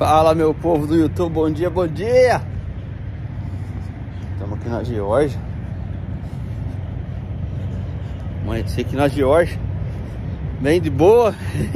Fala, meu povo do YouTube, bom dia, bom dia! Estamos aqui na Geórgia. Amanheci aqui na Geórgia, bem de boa.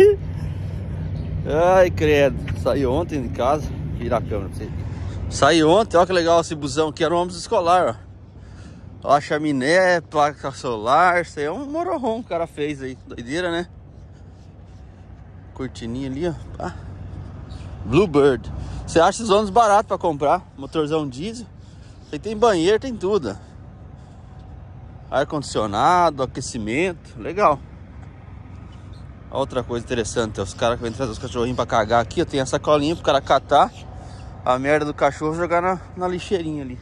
Ai, credo, saí ontem de casa. Virar a câmera pra vocês. Saí ontem, olha que legal esse busão aqui, era um ônibus escolar, ó. Ó a chaminé, placa solar, isso aí é um motorhome que o cara fez aí, doideira, né? Cortininha ali, ó. Ah. Bluebird. Você acha os ônibus baratos pra comprar, motorzão diesel. Aí tem banheiro, tem tudo. Ar-condicionado, aquecimento, legal. Outra coisa interessante, os caras que vêm trazer os cachorrinhos pra cagar aqui, ó, tem essa colinha pro cara catar a merda do cachorro e jogar na lixeirinha ali.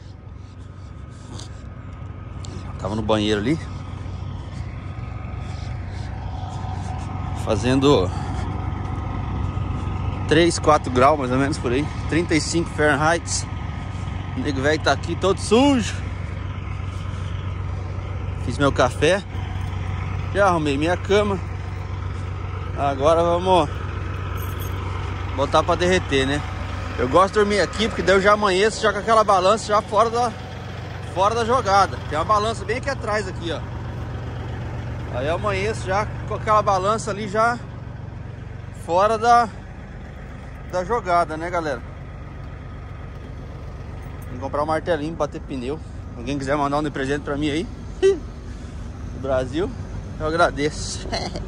Tava no banheiro ali, fazendo 3, 4 graus mais ou menos por aí, 35 Fahrenheit. O nego velho tá aqui todo sujo. Fiz meu café, já arrumei minha cama. Agora vamos botar pra derreter, né? Eu gosto de dormir aqui porque daí eu já amanheço já com aquela balança já fora da jogada. Tem uma balança bem aqui atrás aqui, ó. Aí eu amanheço já com aquela balança ali já fora da jogada, né, galera? Tem que comprar um martelinho pra bater pneu. Alguém quiser mandar um de presente pra mim aí do Brasil, eu agradeço.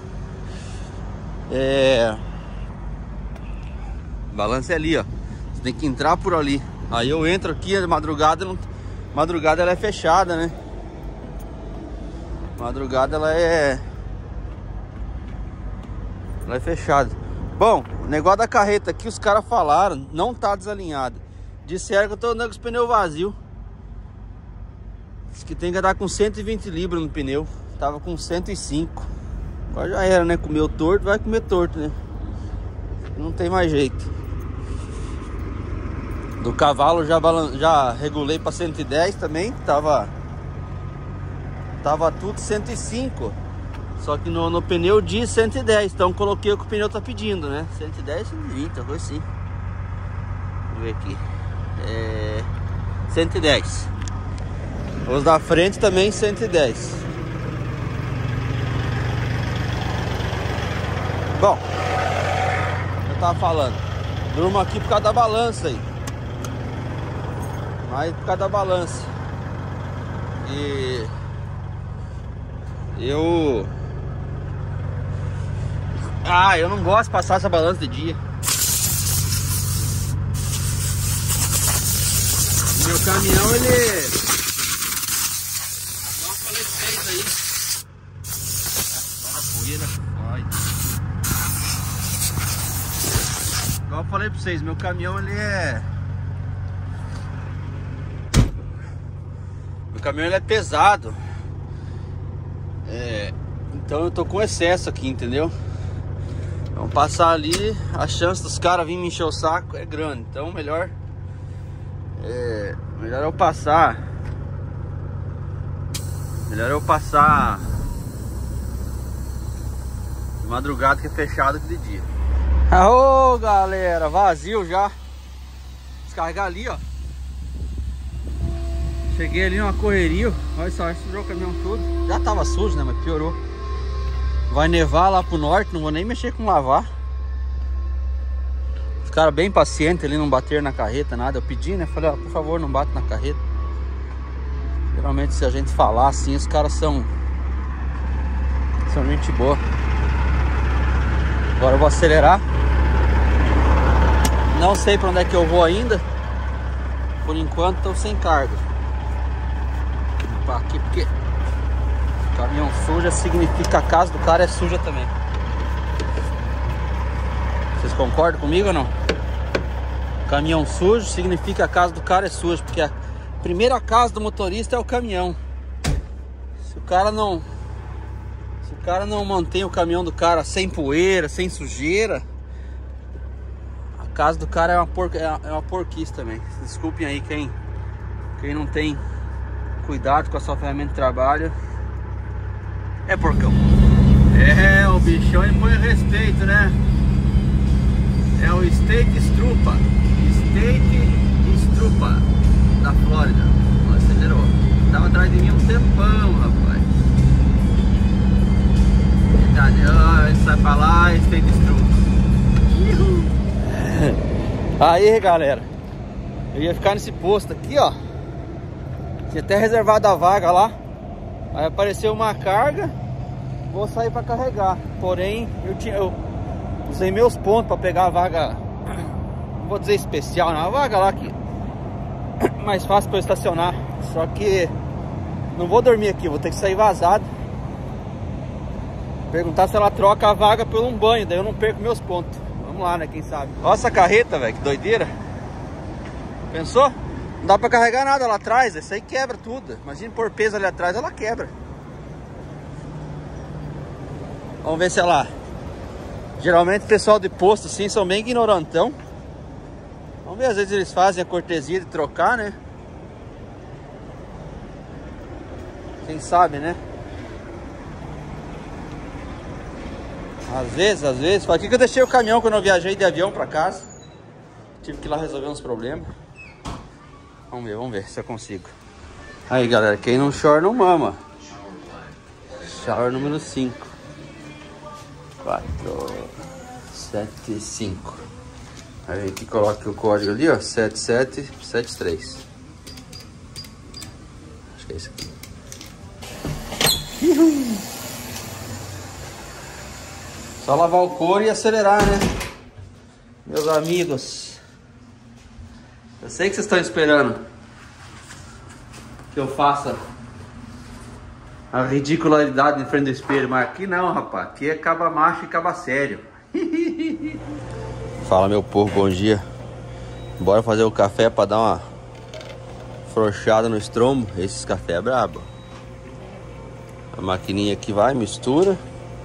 Balança é ali, ó. Você tem que entrar por ali. Aí eu entro aqui de madrugada. Madrugada ela é fechada, né? Madrugada ela é fechada. Bom, o negócio da carreta aqui, os caras falaram, não tá desalinhado. Disseram que eu tô andando com os pneus vazios. Diz que tem que andar com 120 libras no pneu. Tava com 105. Agora já era, né? Comeu torto, vai comer torto, né? Não tem mais jeito. Do cavalo já regulei para 110 também. Tava tudo 105. Só que no pneu diz 110. Então coloquei o que o pneu tá pedindo, né? 110, 120, coisa assim. Vamos ver aqui. 110. Os da frente também 110. Bom, eu tava falando, durmo aqui por causa da balança aí. Mas por causa da balança. E eu não gosto de passar essa balança de dia. Meu caminhão, ele... Igual eu falei pra vocês aí. Olha a poeira. Igual eu falei pra vocês, meu caminhão, ele é... Meu caminhão, ele é pesado. Então eu tô com excesso aqui, entendeu? Vamos passar ali, a chance dos caras virem me encher o saco é grande. Então melhor eu passar. Melhor eu passar de madrugada, que é fechado, que de dia. Ô galera, vazio já. Descarregar ali, ó. Cheguei ali numa correria. Olha só, sujou o caminhão todo. Já tava sujo, né, mas piorou. Vai nevar lá pro norte, não vou nem mexer com lavar. Os caras bem pacientes ali, não bater na carreta, nada. Eu pedi, né? Falei, ó, por favor, não bate na carreta. Geralmente se a gente falar assim, os caras são gente boa. Agora eu vou acelerar. Não sei pra onde é que eu vou ainda. Por enquanto tô sem carga. Vou limpar aqui porque caminhão suja significa a casa do cara é suja também. Vocês concordam comigo ou não? Caminhão sujo significa a casa do cara é suja, porque a primeira casa do motorista é o caminhão. Se o cara não mantém o caminhão do cara sem poeira, sem sujeira, a casa do cara é uma porquice também. Desculpem aí quem não tem cuidado com a sua ferramenta de trabalho. É porcão. O bichão impõe respeito, né? É o Steak Strupa. Steak Strupa da Flórida. Ó, acelerou. Tava atrás de mim um tempão, rapaz. Ele sai pra lá e Steak Strupa. Aí, galera, eu ia ficar nesse posto aqui, ó. Tinha até reservado a vaga lá. Aí apareceu uma carga. Vou sair pra carregar. Porém, eu usei meus pontos pra pegar a vaga. Não vou dizer especial, não. A vaga lá que mais fácil pra eu estacionar. Só que não vou dormir aqui, vou ter que sair vazado. Perguntar se ela troca a vaga por um banho, daí eu não perco meus pontos. Vamos lá, né? Quem sabe. Olha essa carreta, velho, que doideira. Pensou? Não dá pra carregar nada lá atrás. Isso aí quebra tudo. Imagina pôr peso ali atrás, ela quebra. Vamos ver se ela... Geralmente o pessoal de posto assim são bem ignorantão. Vamos ver, às vezes eles fazem a cortesia de trocar, né? Quem sabe, né? Às vezes. Foi aqui que eu deixei o caminhão quando eu viajei de avião pra casa. Tive que ir lá resolver uns problemas. Vamos ver se eu consigo. Aí, galera, quem não chora não mama. Shower número 5. 4, 7, 5. Aí aqui coloca o código ali, ó, 7773. Acho que é isso aqui. Só lavar o couro e acelerar, né? Meus amigos. Eu sei que vocês estão esperando que eu faça a ridicularidade em frente do espelho, mas aqui não, rapaz. Aqui é caba macho e caba sério. Fala, meu povo, bom dia. Bora fazer o café pra dar uma frouxada no estrombo. Esses café é brabo. A maquininha aqui vai, mistura.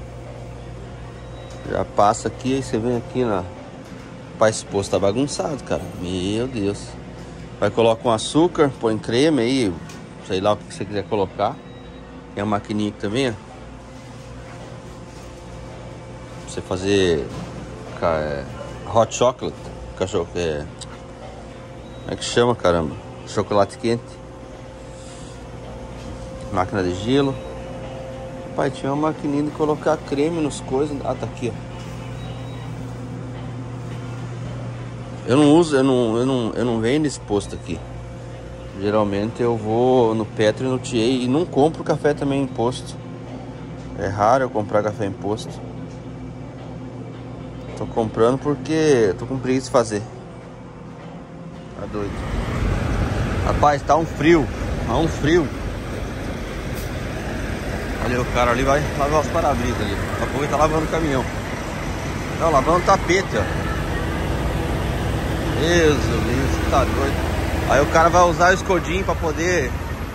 Já passa aqui, aí você vem aqui na... Rapaz, esse posto tá bagunçado, cara. Meu Deus. Vai colocar um açúcar, põe creme aí, sei lá o que você quiser colocar. Tem a maquininha aqui também, ó. Pra você fazer hot chocolate. Cachorro, como é que chama, caramba? Chocolate quente. Máquina de gelo. Pai, tinha uma maquininha de colocar creme nos coisas. Ah, tá aqui, ó. Eu não uso, eu não venho nesse posto aqui. Geralmente eu vou no Petro e no TA e não compro café também em posto. É raro eu comprar café em posto. Tô comprando porque tô com preguiça de fazer. Tá doido. Rapaz, tá um frio. Tá um frio. Olha, o cara ali vai lavar os para-brisas ali. Daqui a pouco ele tá lavando o caminhão. Tá lavando o tapete, ó. Isso, tá doido. Aí o cara vai usar o escudinho pra poder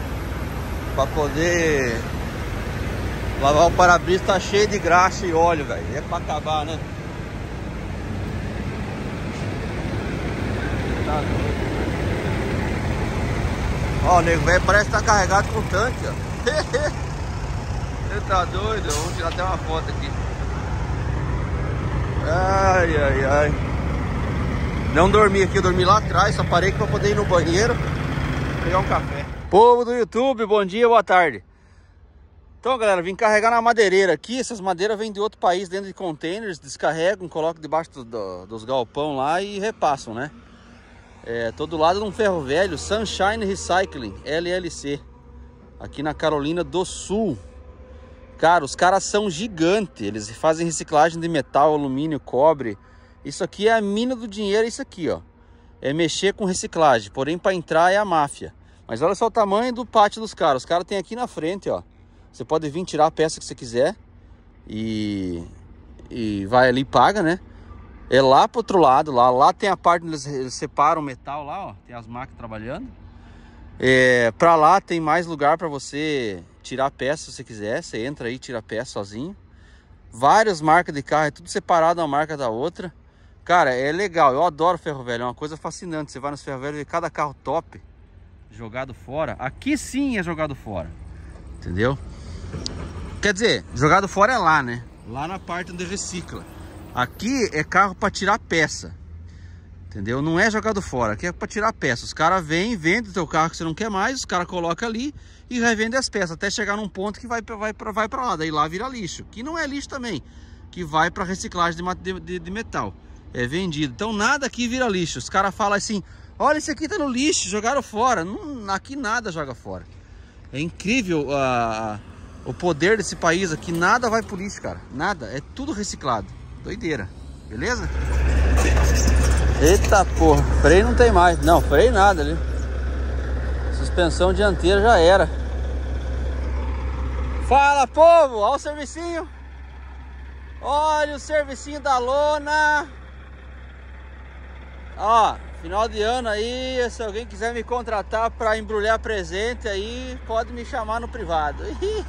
lavar o para-brisa. Tá cheio de graxa e óleo, velho. É pra acabar, né? Tá doido. Ó, o nego velho parece que tá carregado com tanque, ó. Você tá doido? Vamos tirar até uma foto aqui. Ai, ai, ai. Não dormi aqui, eu dormi lá atrás. Só parei aqui pra poder ir no banheiro pegar um café. Povo do YouTube, bom dia, boa tarde. Então, galera, vim carregar na madeireira aqui. Essas madeiras vêm de outro país dentro de containers. Descarregam, colocam debaixo dos galpão lá e repassam, né? Tô do lado de um ferro velho, Sunshine Recycling, LLC, aqui na Carolina do Sul. Cara, os caras são gigantes. Eles fazem reciclagem de metal, alumínio, cobre. Isso aqui é a mina do dinheiro, isso aqui, ó. É mexer com reciclagem, porém para entrar é a máfia. Mas olha só o tamanho do pátio dos caras. Os caras têm aqui na frente, ó. Você pode vir tirar a peça que você quiser e vai ali e paga, né? É lá pro outro lado, lá tem a parte onde eles separam o metal lá, ó. Tem as máquinas trabalhando. Pra lá tem mais lugar para você tirar a peça se você quiser. Você entra aí e tira a peça sozinho. Várias marcas de carro, é tudo separado uma marca da outra. Cara, é legal, eu adoro ferro velho, é uma coisa fascinante. Você vai nos ferro velho e vê cada carro top jogado fora. Aqui sim é jogado fora, entendeu? Quer dizer, jogado fora é lá, né? Lá na parte onde recicla. Aqui é carro para tirar peça, entendeu? Não é jogado fora, aqui é para tirar peça. Os caras vêm, vendem o teu carro que você não quer mais, os caras colocam ali e revendem as peças, até chegar num ponto que vai para lá, daí lá vira lixo, que não é lixo também, que vai para reciclagem de metal, é vendido. Então nada aqui vira lixo. Os caras falam assim, olha, esse aqui tá no lixo, jogaram fora. Não, aqui nada joga fora. É incrível o poder desse país aqui, nada vai pro lixo, cara, nada, é tudo reciclado. Doideira, beleza? Eita porra, freio não tem mais. Não, freio nada ali. Suspensão dianteira já era. Fala, povo, olha o servicinho. Olha o servicinho da lona. Ó, final de ano aí, se alguém quiser me contratar para embrulhar presente aí, pode me chamar no privado.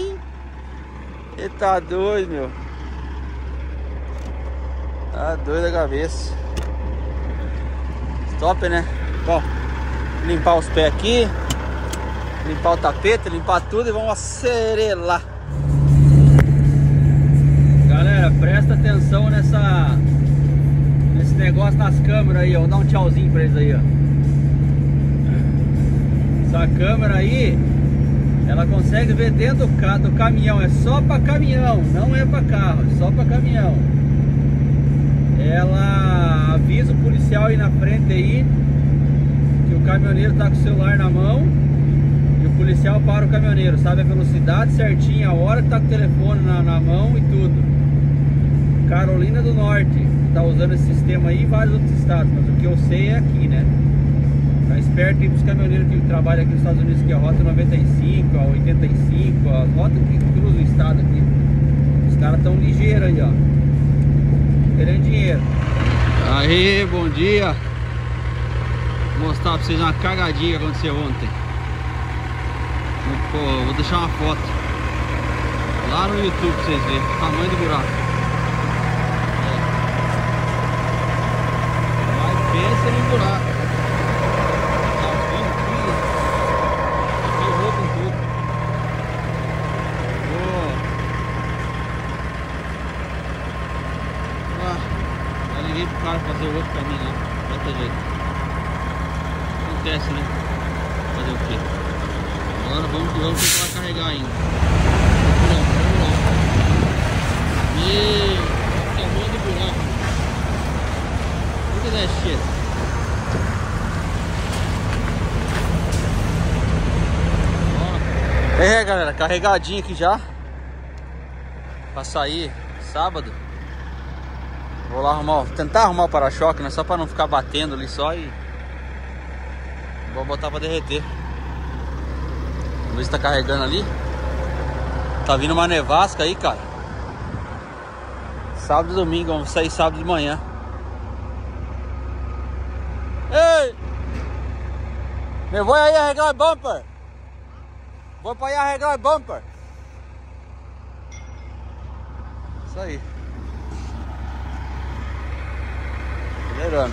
Eita doido, meu. Tá doido a cabeça. Top, né? Bom, limpar os pés aqui, limpar o tapete, limpar tudo e vamos acerelar. Galera, presta atenção nesse negócio nas câmeras aí, ó. Vou dar um tchauzinho pra eles aí, ó. Essa câmera aí, ela consegue ver dentro do caminhão. É só pra caminhão, não é pra carro, é só pra caminhão. Ela avisa o policial aí na frente aí que o caminhoneiro tá com o celular na mão, e o policial para o caminhoneiro, sabe a velocidade certinha, a hora que tá com o telefone na mão e tudo. Carolina do Norte tá usando esse sistema aí em vários outros estados, mas o que eu sei é aqui, né? Tá esperto aí pros caminhoneiros que trabalham aqui nos Estados Unidos, que é a rota 95, a 85, as rotas que cruzam o estado aqui. Os caras tão ligeiros aí, ó, querendo dinheiro. Aí, bom dia. Vou mostrar pra vocês uma cagadinha que aconteceu ontem. Pô, vou deixar uma foto lá no YouTube pra vocês verem o tamanho do buraco. Vai, pensa no buraco. Tá vindo tudo. Ferrou com tudo. Já liguei pro cara fazer o outro caminho lá. Vai ter jeito. Acontece, né? Fazer o quê? Agora vamos tentar carregar ainda. Vamos lá. Meu, que tamanho do buraco. Look at that shit. É, galera, carregadinho aqui já. Pra sair sábado. Vou lá tentar arrumar o para-choque, né? Só pra não ficar batendo ali só e... Vou botar pra derreter. Vamos ver se tá carregando ali. Tá vindo uma nevasca aí, cara. Sábado e domingo, vamos sair sábado de manhã. Ei! Me vou aí arreglar o bumper. Vou pra aí arreglar o bumper. Isso aí. Acelerando.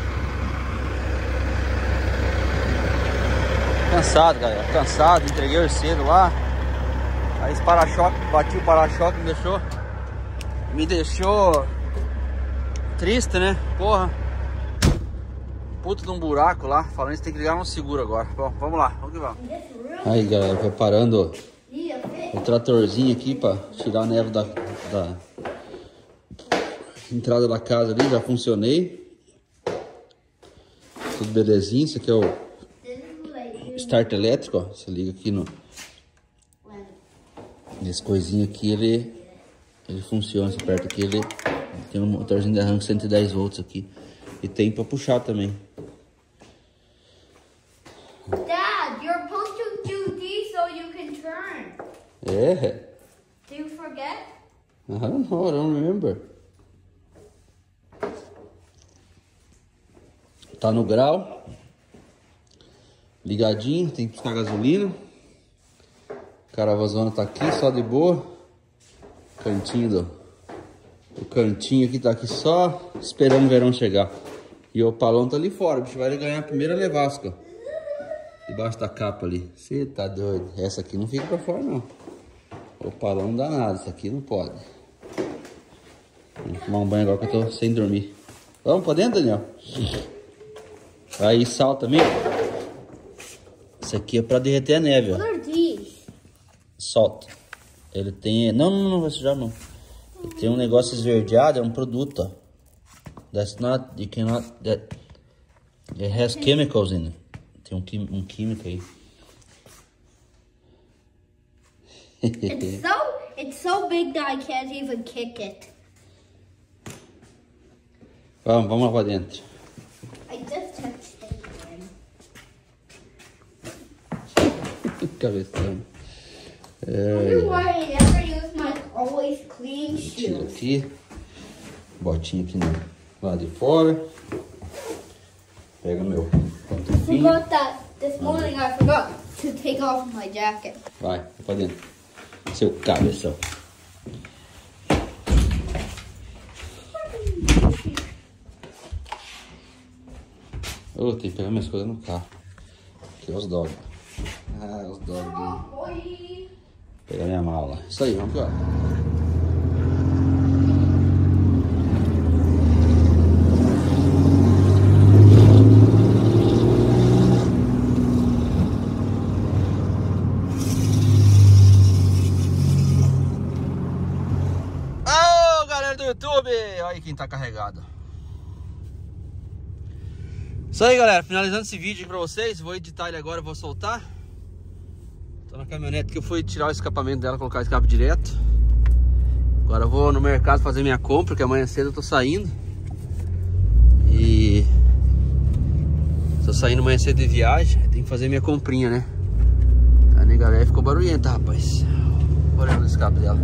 Cansado, galera, cansado, entreguei o cedo lá. Aí esse para-choque, bati o para-choque, me deixou triste, né? Porra, puta de um buraco lá. Falando isso, tem que ligar no seguro agora. Bom, vamos lá, vamos que vamos. Aí, galera, preparando o tratorzinho aqui pra tirar a neve da entrada da casa ali. Já funcionei, tudo belezinho. Isso aqui é o start elétrico, ó. Você liga aqui nesse coisinho aqui, ele funciona. Você aperta aqui, ele tem um motorzinho de arranque 110 volts aqui. E tem pra puxar também. Dad, you're supposed to do this so you can turn. É. Do you forget? I don't know, I don't remember. Tá no grau. Ligadinho, tem que buscar gasolina. Caravazona tá aqui, só de boa. O cantinho aqui tá aqui só esperando o verão chegar. E o Opalão tá ali fora, o bicho vai ganhar a primeira nevasca. Debaixo da capa ali. Você tá doido? Essa aqui não fica pra fora não. O Opalão não dá nada, essa aqui não pode. Vou tomar um banho agora que eu tô sem dormir. Vamos pra dentro, Daniel? Aí sal também. Isso aqui é pra derreter a neve, ó. Salt. Ele tem... Não vai sujar não. Ele tem um negócio esverdeado, é um produto, ó. That's not... You cannot... It has chemicals in it. Tem um químico aí. It's so big that I can't even kick it. Vamos lá pra dentro. I just touched it again. Cabeção. I wonder why I never use my always clean Tira shoes. aqui. Botinha aqui no lado de fora. Pega meu pantufinho. Forgot that this morning I forgot to take off my jacket. Vai pra dentro. Seu cabeção. Tem que pegar minhas coisas no carro. Aqui é os dogs. Os dogs. Vou pegar minha mala. Isso aí, vamos embora. Ô, galera do YouTube! Olha aí quem tá carregado. Isso aí, galera, finalizando esse vídeo pra vocês. Vou editar ele agora, vou soltar. Tô na caminhonete que eu fui tirar o escapamento dela, colocar o escape direto. Agora eu vou no mercado fazer minha compra, que amanhã cedo eu tô saindo. E... tô saindo amanhã cedo de viagem, tem que fazer minha comprinha, né? A nega velha ficou barulhenta, rapaz. Olha o escape dela.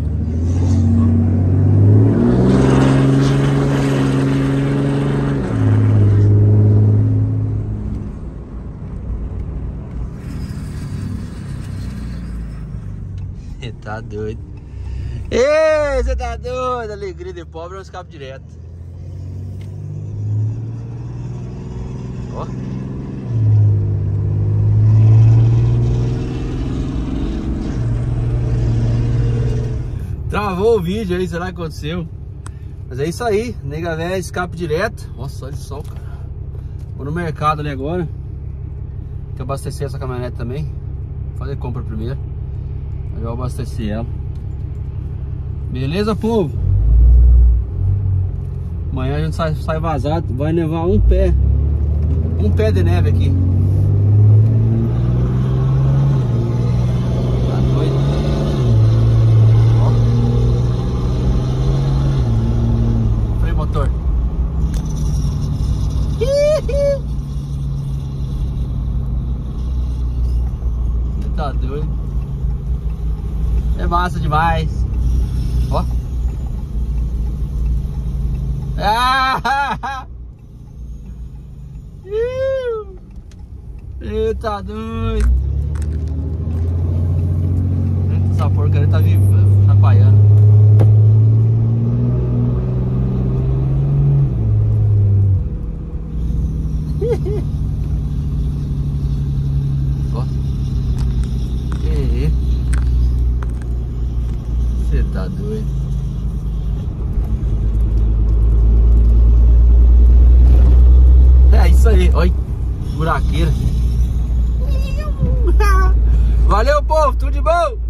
Tá doido. Ei, você tá doido? Alegria de pobre é um escape direto. Ó. Travou o vídeo aí, será que aconteceu? Mas é isso aí, nega velha, escape direto. Nossa, olha o sol, cara. Vou no mercado ali agora. Tem que abastecer essa caminhonete também. Vou fazer compra primeiro. Eu vou abastecer ela. Beleza, povo? Amanhã a gente sai vazado. Vai nevar um pé de neve aqui. Tá doido? Ó. Freio motor. Tá doido? É massa demais. Ó. Eita doido. Essa porcaria tá viva, chacoalhando. Ó. Você tá doido. É isso aí, olha, buraqueira. Valeu, povo, tudo de bom.